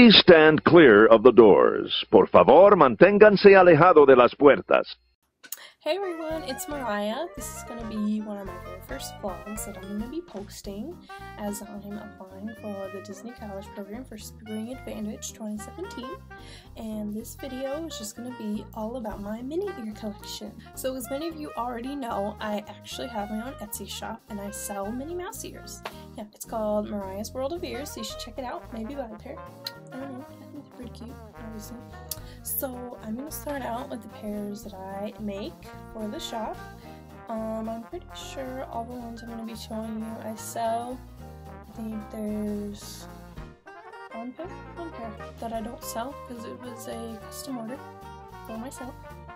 Please stand clear of the doors. Por favor, manténganse alejado de las puertas. Hey everyone, it's Mariah. This is going to be one of my very first vlogs that I'm going to be posting as I'm applying for the Disney College Program for Spring Advantage 2017. And this video is just going to be all about my Minnie ear collection. So as many of you already know, I actually have my own Etsy shop and I sell Minnie Mouse ears. Yeah, it's called Mariah's World of Ears, so you should check it out. Maybe buy a pair. I don't know, I think they're pretty cute, obviously. So I'm going to start out with the pairs that I make for the shop. I'm pretty sure all the ones I'm going to be showing you I sell. I think there's one pair that I don't sell because it was a custom order for myself.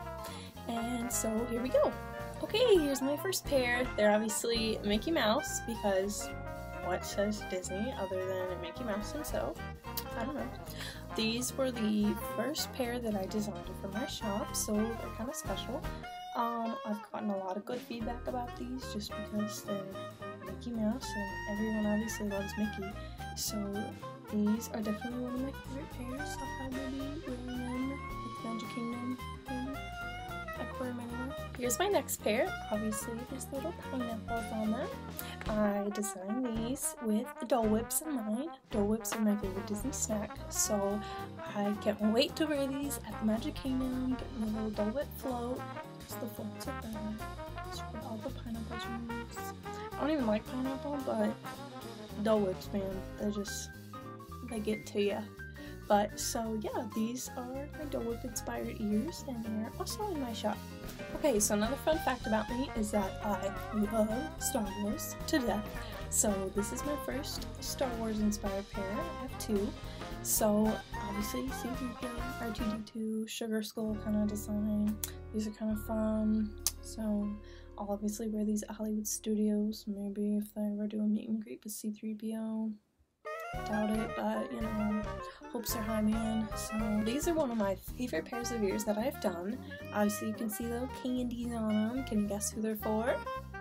And so here we go. Okay, here's my first pair. They're obviously Mickey Mouse because what says Disney other than Mickey Mouse himself? I don't know. These were the first pair that I designed for my shop, so they're kind of special. I've gotten a lot of good feedback about these just because they're Mickey Mouse and everyone obviously loves Mickey. So these are definitely one of my favorite pairs. I'll probably be wearing them with Magic Kingdom thing. I could wear them anywhere. Here's my next pair. Obviously there's little pineapples on them. I designed these with Dole Whips in mind. Dole Whips are my favorite Disney snack, so I can't wait to wear these at the Magic Kingdom, get my little Dole Whip float. Just the floats are better. Just put all the pineapple juice. I don't even like pineapple, but Dole Whips, man, they get to you. But so yeah, these are my Dole Whip inspired ears and they're also in my shop. Okay, so another fun fact about me is that I love Star Wars to death. So this is my first Star Wars inspired pair. I have two. So obviously C-3PO, R2-D2, Sugar Skull kind of design. These are kind of fun. So I'll obviously wear these at Hollywood Studios. Maybe if I ever do a meet and greet with C-3PO. Doubt it, but you know, hopes are high, man. So these are one of my favorite pairs of ears that I've done. Obviously you can see little candies on them. Can you guess who they're for?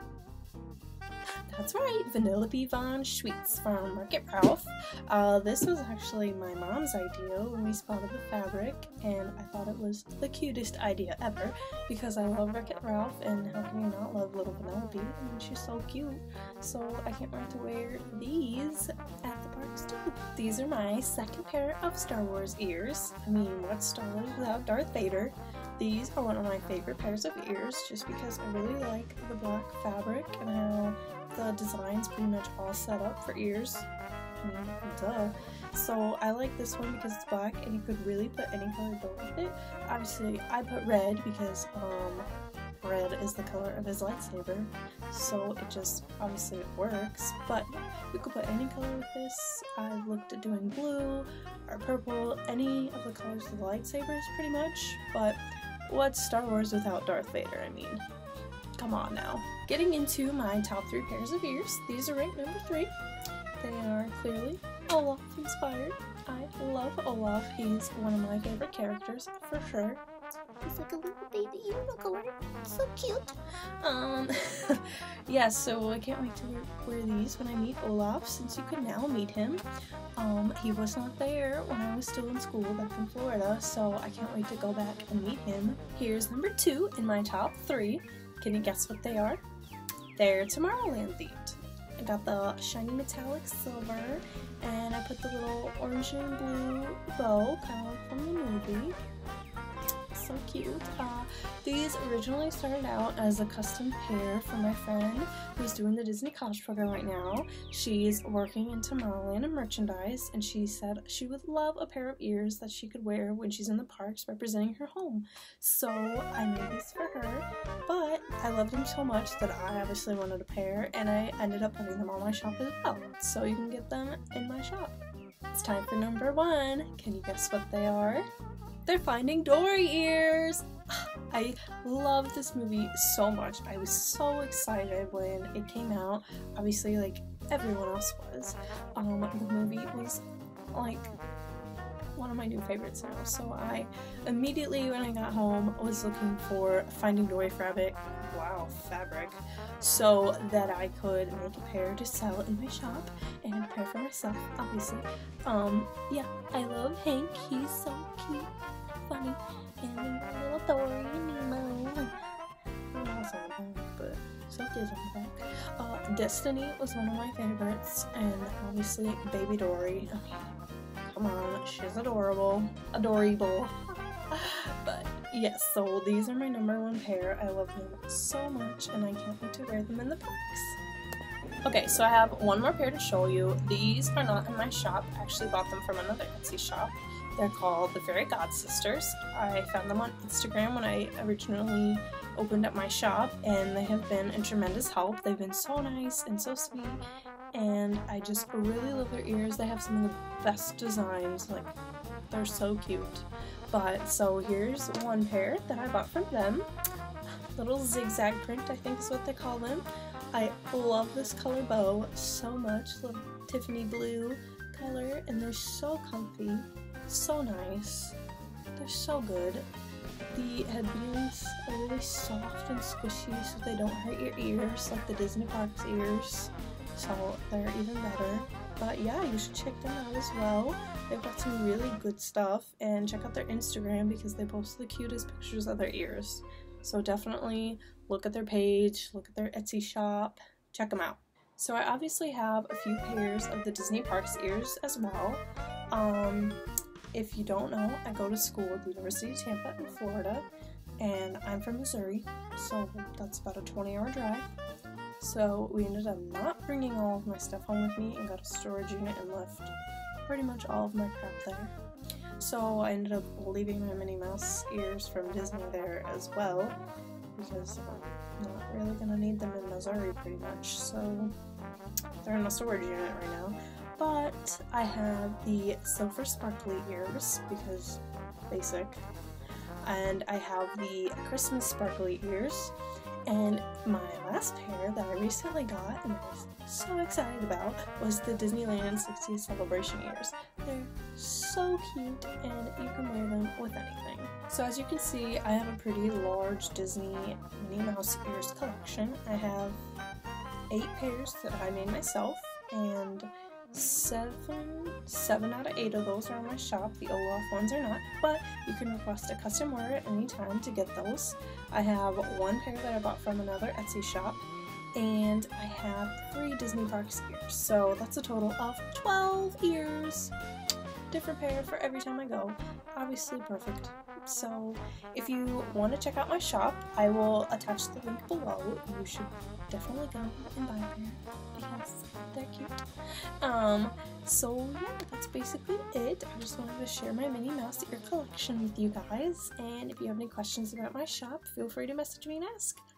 That's right, Vanellope Von Schweetz from Wreck-It Ralph. This was actually my mom's idea when we spotted the fabric, and I thought it was the cutest idea ever because I love Wreck-It Ralph, and how can you not love little Vanellope? I mean, she's so cute. So I can't wait to wear these at the parks too. These are my second pair of Star Wars ears. I mean, what's Star Wars without Darth Vader? These are one of my favorite pairs of ears just because I really like the black fabric and how the design's pretty much all set up for ears. I mean, duh. So I like this one because it's black and you could really put any color bow with it. Obviously I put red because red is the color of his lightsaber, so it just, obviously it works, but you could put any color with this. I've looked at doing blue or purple, any of the colors of the lightsabers pretty much, but what's Star Wars without Darth Vader? I mean, come on now. Getting into my top 3 pairs of ears, these are ranked number 3. They are clearly Olaf inspired. I love Olaf. He's one of my favorite characters for sure. He's like a little baby unicorn. So cute. Yeah, so I can't wait to wear these when I meet Olaf, since you can now meet him. He was not there when I was still in school back in Florida, so I can't wait to go back and meet him. Here's number 2 in my top 3. Can you guess what they are? They're Tomorrowland themed. I got the shiny metallic silver, and I put the little orange and blue bow, kind of like from the movie. So cute. These originally started out as a custom pair for my friend who's doing the Disney College Program right now. She's working in Tomorrowland and merchandise, and she said she would love a pair of ears that she could wear when she's in the parks representing her home. So I made these for her, but I loved them so much that I obviously wanted a pair, and I ended up putting them on my shop as well. So you can get them in my shop. It's time for number 1. Can you guess what they are? They're Finding Dory ears! I love this movie so much. I was so excited when it came out. Obviously, like everyone else was. The movie was like one of my new favorites now. So I immediately, when I got home, was looking for Finding Dory fabric, so that I could make a pair to sell in my shop and a pair for myself, obviously. Yeah, I love Hank. He's so cute, funny, and little Dory and Nemo. But so is on the back. Destiny was one of my favorites, and obviously Baby Dory. I mean, come on, she's adorable. But yes, so these are my #1 pair. I love them so much, and I can't wait to wear them in the box. Okay, so I have one more pair to show you. These are not in my shop. I actually bought them from another Etsy shop. They're called the Fairy God Sisters. I found them on Instagram when I originally opened up my shop, and they have been a tremendous help. They've been so nice and so sweet, and I just really love their ears. They have some of the best designs. Like, they're so cute. But so here's one pair that I bought from them. Little zigzag print, I think is what they call them. I love this color bow so much. Little Tiffany blue color, and they're so comfy, so nice. They're so good. The headbands are really soft and squishy, so they don't hurt your ears like the Disney Parks ears. So they're even better. But yeah, you should check them out as well. They've got some really good stuff, and check out their Instagram because they post the cutest pictures of their ears. So definitely look at their page, look at their Etsy shop, check them out. So I obviously have a few pairs of the Disney Parks ears as well. If you don't know, I go to school at the University of Tampa in Florida, and I'm from Missouri, so that's about a 20-hour drive. So we ended up not bringing all of my stuff home with me and got a storage unit and left pretty much all of my crap there. So I ended up leaving my Minnie Mouse ears from Disney there as well, because I'm not really going to need them in Missouri pretty much, so they're in a storage unit right now. But I have the silver sparkly ears, because basic, and I have the Christmas sparkly ears, and my last pair that I recently got and I was so excited about was the Disneyland 60th Celebration ears. They're so cute, and you can wear them with anything. So as you can see, I have a pretty large Disney Minnie Mouse ears collection. I have 8 pairs that I made myself, and 7 out of 8 of those are on my shop. The Olaf ones are not, but you can request a custom order at any time to get those. I have 1 pair that I bought from another Etsy shop, and I have 3 Disney Parks ears, so that's a total of 12 ears. Different pair for every time I go. Obviously perfect. So if you want to check out my shop, I will attach the link below. You should definitely go and buy a pair because they're cute. So yeah, that's basically it. I just wanted to share my Minnie Mouse ear collection with you guys, and if you have any questions about my shop, feel free to message me and ask.